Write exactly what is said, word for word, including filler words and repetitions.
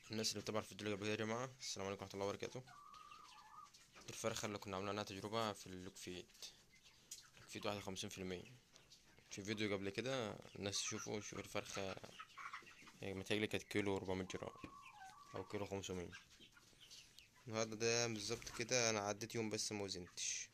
الناس اللي بتابع الفيديو اللي قبل كده يا جماعة، السلام عليكم ورحمة الله وبركاته. دي الفرخة اللي كنا عاملين عنها تجربة في اللوكفيد. لوكفيد واحد وخمسين في المية. في فيديو قبل كده الناس يشوفوا يشوفوا الفرخة. هي متهيألي كانت كيلو وربعمية جرام أو كيلو خمسمية. النهاردة ده بالظبط كده، أنا عديت يوم بس موزنتش.